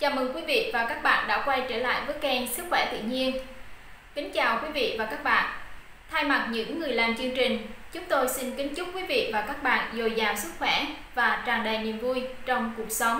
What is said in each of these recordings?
Chào mừng quý vị và các bạn đã quay trở lại với kênh Sức khỏe tự nhiên. Kính chào quý vị và các bạn. Thay mặt những người làm chương trình, chúng tôi xin kính chúc quý vị và các bạn dồi dào sức khỏe và tràn đầy niềm vui trong cuộc sống.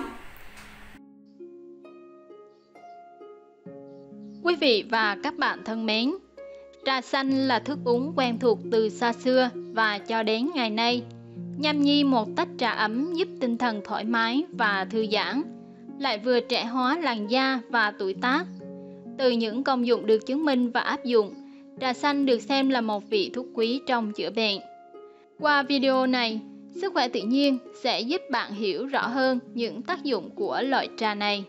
Quý vị và các bạn thân mến, trà xanh là thức uống quen thuộc từ xa xưa và cho đến ngày nay. Nhâm nhi một tách trà ấm giúp tinh thần thoải mái và thư giãn, lại vừa trẻ hóa làn da và tuổi tác. Từ những công dụng được chứng minh và áp dụng, trà xanh được xem là một vị thuốc quý trong chữa bệnh. Qua video này, Sức khỏe tự nhiên sẽ giúp bạn hiểu rõ hơn những tác dụng của loại trà này.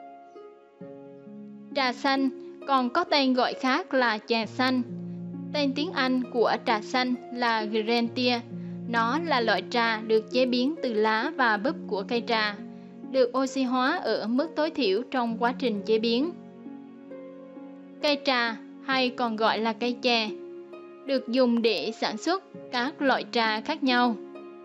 Trà xanh còn có tên gọi khác là chè xanh. Tên tiếng Anh của trà xanh là Green Tea. Nó là loại trà được chế biến từ lá và búp của cây trà, được oxy hóa ở mức tối thiểu trong quá trình chế biến. Cây trà hay còn gọi là cây chè được dùng để sản xuất các loại trà khác nhau.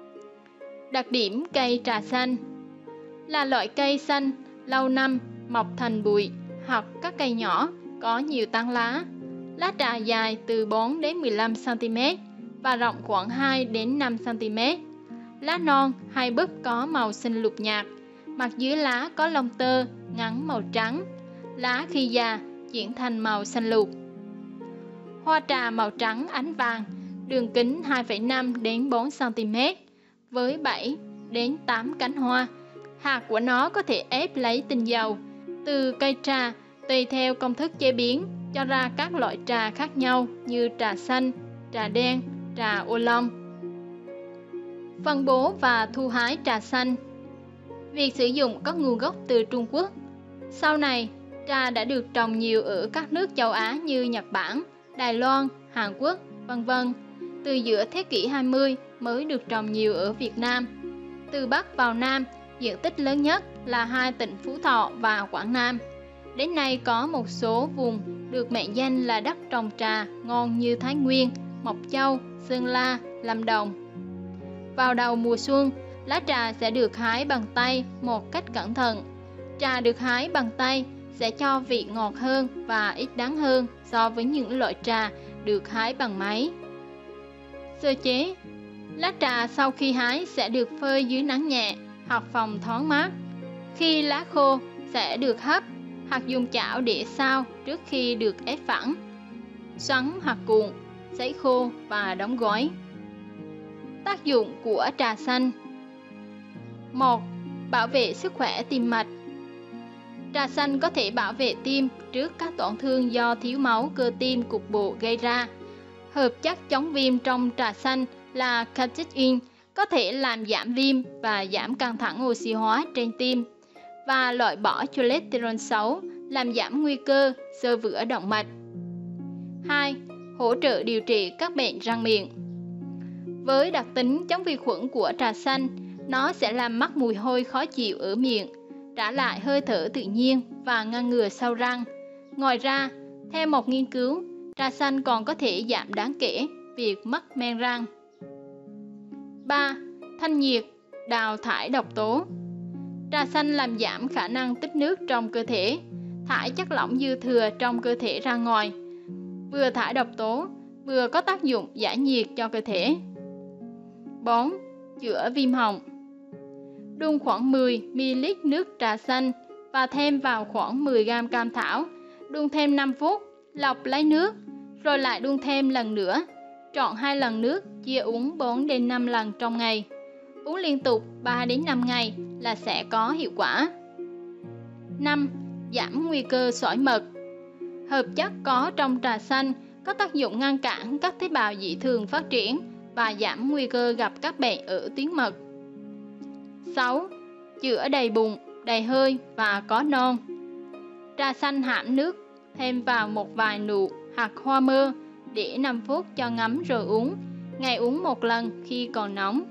Đặc điểm cây trà xanh là loại cây xanh lâu năm mọc thành bụi hoặc các cây nhỏ có nhiều tán lá. Lá trà dài từ 4 đến 15 cm và rộng khoảng 2 đến 5 cm. Lá non hay búp có màu xanh lục nhạt, mặt dưới lá có lông tơ ngắn màu trắng. Lá khi già chuyển thành màu xanh lục. Hoa trà màu trắng ánh vàng, đường kính 2,5 đến 4 cm với 7 đến 8 cánh hoa. Hạt của nó có thể ép lấy tinh dầu từ cây trà tùy theo công thức chế biến cho ra các loại trà khác nhau như trà xanh, trà đen, trà ô long. Phân bố và thu hái trà xanh. Việc sử dụng có nguồn gốc từ Trung Quốc. Sau này, trà đã được trồng nhiều ở các nước châu Á như Nhật Bản, Đài Loan, Hàn Quốc, v.v. Từ giữa thế kỷ 20 mới được trồng nhiều ở Việt Nam. Từ Bắc vào Nam, diện tích lớn nhất là hai tỉnh Phú Thọ và Quảng Nam. Đến nay có một số vùng được mệnh danh là đất trồng trà ngon như Thái Nguyên, Mộc Châu, Sơn La, Lâm Đồng. Vào đầu mùa xuân, lá trà sẽ được hái bằng tay một cách cẩn thận. Trà được hái bằng tay sẽ cho vị ngọt hơn và ít đắng hơn so với những loại trà được hái bằng máy. Sơ chế. Lá trà sau khi hái sẽ được phơi dưới nắng nhẹ hoặc phòng thoáng mát. Khi lá khô sẽ được hấp hoặc dùng chảo để xào trước khi được ép phẳng. Xoắn hoặc cuộn, sấy khô và đóng gói. Tác dụng của trà xanh. 1. Bảo vệ sức khỏe tim mạch. Trà xanh có thể bảo vệ tim trước các tổn thương do thiếu máu cơ tim cục bộ gây ra. Hợp chất chống viêm trong trà xanh là catechin có thể làm giảm viêm và giảm căng thẳng oxy hóa trên tim và loại bỏ cholesterol xấu, làm giảm nguy cơ xơ vữa động mạch. 2. Hỗ trợ điều trị các bệnh răng miệng. Với đặc tính chống vi khuẩn của trà xanh, nó sẽ làm mất mùi hôi khó chịu ở miệng, trả lại hơi thở tự nhiên và ngăn ngừa sâu răng. Ngoài ra, theo một nghiên cứu, trà xanh còn có thể giảm đáng kể việc mất men răng. 3. Thanh nhiệt, đào thải độc tố. Trà xanh làm giảm khả năng tích nước trong cơ thể, thải chất lỏng dư thừa trong cơ thể ra ngoài, vừa thải độc tố, vừa có tác dụng giải nhiệt cho cơ thể. 4. Chữa viêm họng. Đun khoảng 10 ml nước trà xanh và thêm vào khoảng 10 g cam thảo, đun thêm 5 phút, lọc lấy nước, rồi lại đun thêm lần nữa. Chọn 2 lần nước, chia uống 4 đến 5 lần trong ngày. Uống liên tục 3 đến 5 ngày là sẽ có hiệu quả. 5. Giảm nguy cơ sỏi mật. Hợp chất có trong trà xanh có tác dụng ngăn cản các tế bào dị thường phát triển và giảm nguy cơ gặp các bệnh ở tuyến mật. 6. Chữa đầy bụng, đầy hơi và có non. Trà xanh hãm nước, thêm vào một vài nụ hoặc hoa mơ, để 5 phút cho ngấm rồi uống. Ngày uống 1 lần khi còn nóng.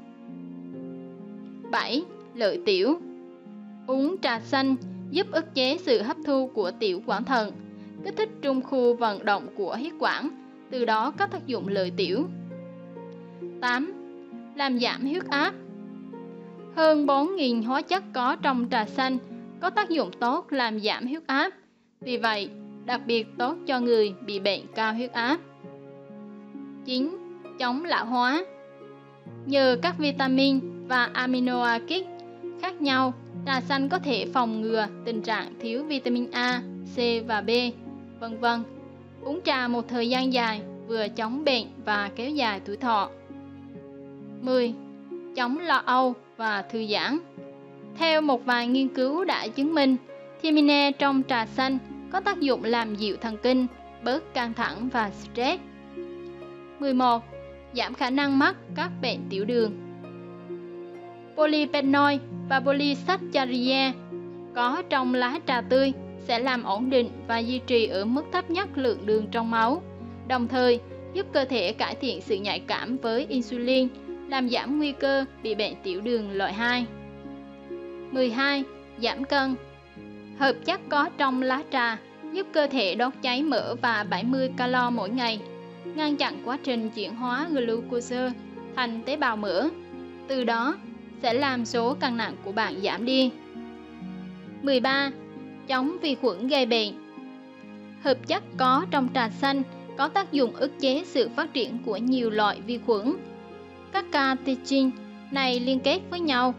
7. Lợi tiểu. Uống trà xanh giúp ức chế sự hấp thu của tiểu quản thận, kích thích trung khu vận động của huyết quản, từ đó có tác dụng lợi tiểu. 8. Làm giảm huyết áp. Hơn 4.000 hóa chất có trong trà xanh có tác dụng tốt làm giảm huyết áp. Vì vậy, đặc biệt tốt cho người bị bệnh cao huyết áp. 9. Chống lão hóa. Nhờ các vitamin và amino acid khác nhau, trà xanh có thể phòng ngừa tình trạng thiếu vitamin A, C và B, vân vân. Uống trà một thời gian dài vừa chống bệnh và kéo dài tuổi thọ. 10. Chống lo âu và thư giãn. Theo một vài nghiên cứu đã chứng minh, thiamine trong trà xanh có tác dụng làm dịu thần kinh, bớt căng thẳng và stress. 11. Giảm khả năng mắc các bệnh tiểu đường. Polyphenol và polysaccharide có trong lá trà tươi sẽ làm ổn định và duy trì ở mức thấp nhất lượng đường trong máu, đồng thời giúp cơ thể cải thiện sự nhạy cảm với insulin, làm giảm nguy cơ bị bệnh tiểu đường loại 2. 12. Giảm cân. Hợp chất có trong lá trà giúp cơ thể đốt cháy mỡ và 70 calo mỗi ngày, ngăn chặn quá trình chuyển hóa glucose thành tế bào mỡ. Từ đó sẽ làm số cân nặng của bạn giảm đi. 13. Chống vi khuẩn gây bệnh. Hợp chất có trong trà xanh có tác dụng ức chế sự phát triển của nhiều loại vi khuẩn. Các catechin này liên kết với nhau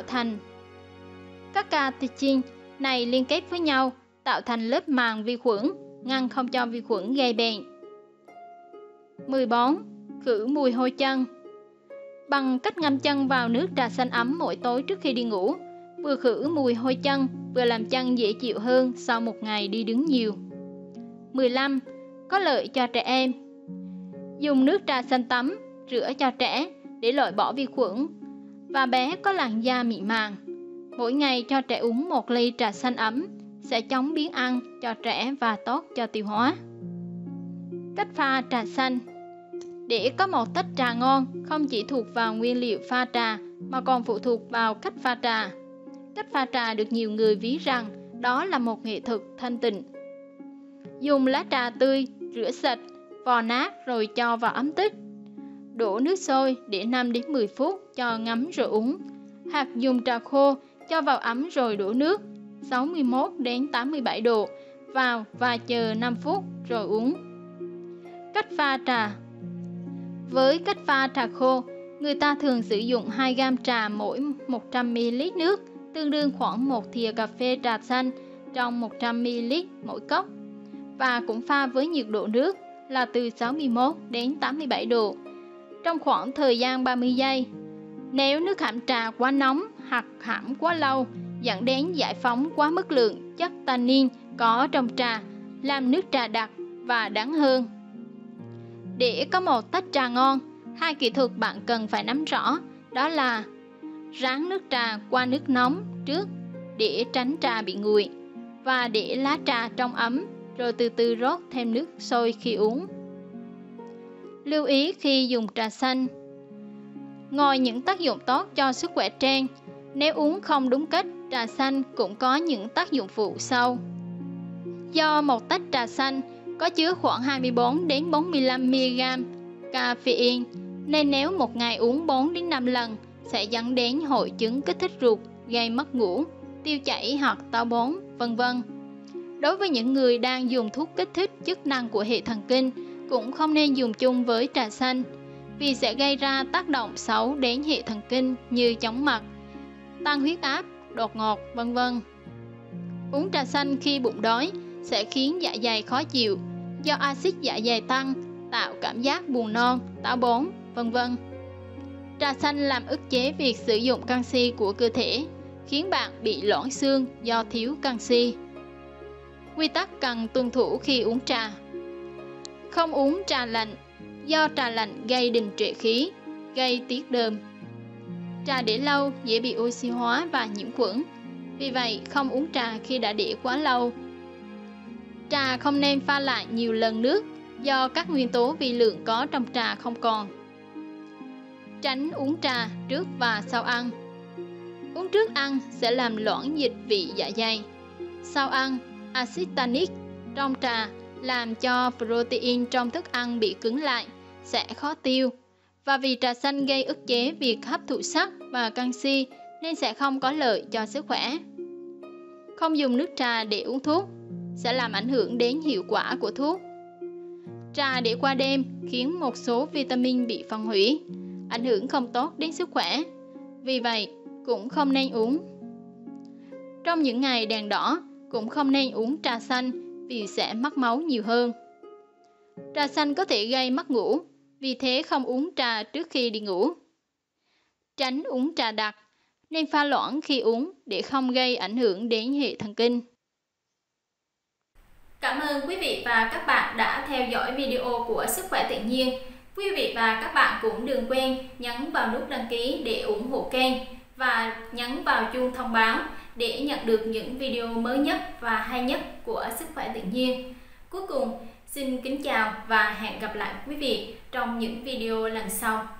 tạo thành lớp màng vi khuẩn, ngăn không cho vi khuẩn gây bệnh. 14. Khử mùi hôi chân. Bằng cách ngâm chân vào nước trà xanh ấm mỗi tối trước khi đi ngủ, vừa khử mùi hôi chân, vừa làm chân dễ chịu hơn sau một ngày đi đứng nhiều. 15. Có lợi cho trẻ em. Dùng nước trà xanh tắm, rửa cho trẻ để loại bỏ vi khuẩn và bé có làn da mịn màng. Mỗi ngày cho trẻ uống 1 ly trà xanh ấm sẽ chống biếng ăn cho trẻ và tốt cho tiêu hóa. Cách pha trà xanh. Để có một tách trà ngon không chỉ thuộc vào nguyên liệu pha trà mà còn phụ thuộc vào cách pha trà. Cách pha trà được nhiều người ví rằng đó là một nghệ thuật thanh tịnh. Dùng lá trà tươi, rửa sạch, vò nát rồi cho vào ấm tích. Đổ nước sôi để 5 đến 10 phút cho ngấm rồi uống. Hoặc dùng trà khô cho vào ấm rồi đổ nước 61 đến 87 độ vào và chờ 5 phút rồi uống. Cách pha trà. Với cách pha trà khô, người ta thường sử dụng 2 gam trà mỗi 100 ml nước, tương đương khoảng 1 thìa cà phê trà xanh trong 100 ml mỗi cốc, và cũng pha với nhiệt độ nước là từ 61 đến 87 độ trong khoảng thời gian 30 giây. Nếu nước hãm trà quá nóng hoặc hãm quá lâu dẫn đến giải phóng quá mức lượng chất tannin có trong trà, làm nước trà đặc và đắng hơn. Để có một tách trà ngon, 2 kỹ thuật bạn cần phải nắm rõ, đó là rán nước trà qua nước nóng trước để tránh trà bị nguội, và để lá trà trong ấm rồi từ từ rót thêm nước sôi khi uống. Lưu ý khi dùng trà xanh. Ngoài những tác dụng tốt cho sức khỏe trên, nếu uống không đúng cách, trà xanh cũng có những tác dụng phụ sau. Do một tách trà xanh có chứa khoảng 24 đến 45 mg caffeine, nên nếu một ngày uống 4 đến 5 lần sẽ dẫn đến hội chứng kích thích ruột, gây mất ngủ, tiêu chảy hoặc táo bón, vân vân. Đối với những người đang dùng thuốc kích thích chức năng của hệ thần kinh, cũng không nên dùng chung với trà xanh, vì sẽ gây ra tác động xấu đến hệ thần kinh như chóng mặt, tăng huyết áp, đột ngột, vân vân. Uống trà xanh khi bụng đói sẽ khiến dạ dày khó chịu, do axit dạ dày tăng, tạo cảm giác buồn nôn, táo bón, vân vân. Trà xanh làm ức chế việc sử dụng canxi của cơ thể, khiến bạn bị loãng xương do thiếu canxi. Quy tắc cần tuân thủ khi uống trà. Không uống trà lạnh, do trà lạnh gây đình trệ khí, gây tiết đờm. Trà để lâu dễ bị oxy hóa và nhiễm khuẩn, vì vậy không uống trà khi đã để quá lâu. Trà không nên pha lại nhiều lần nước, do các nguyên tố vi lượng có trong trà không còn. Tránh uống trà trước và sau ăn. Uống trước ăn sẽ làm loãng dịch vị dạ dày. Sau ăn, axit tannic trong trà làm cho protein trong thức ăn bị cứng lại, sẽ khó tiêu. Và vì trà xanh gây ức chế việc hấp thụ sắt và canxi nên sẽ không có lợi cho sức khỏe. Không dùng nước trà để uống thuốc sẽ làm ảnh hưởng đến hiệu quả của thuốc. Trà để qua đêm khiến một số vitamin bị phân hủy, ảnh hưởng không tốt đến sức khỏe. Vì vậy, cũng không nên uống. Trong những ngày đèn đỏ, cũng không nên uống trà xanh vì sẽ mất máu nhiều hơn. Trà xanh có thể gây mất ngủ, vì thế không uống trà trước khi đi ngủ. Tránh uống trà đặc, nên pha loãng khi uống để không gây ảnh hưởng đến hệ thần kinh. Cảm ơn quý vị và các bạn đã theo dõi video của Sức khỏe tự nhiên. Quý vị và các bạn cũng đừng quên nhấn vào nút đăng ký để ủng hộ kênh và nhấn vào chuông thông báo để nhận được những video mới nhất và hay nhất của Sức khỏe tự nhiên. Cuối cùng, xin kính chào và hẹn gặp lại quý vị trong những video lần sau.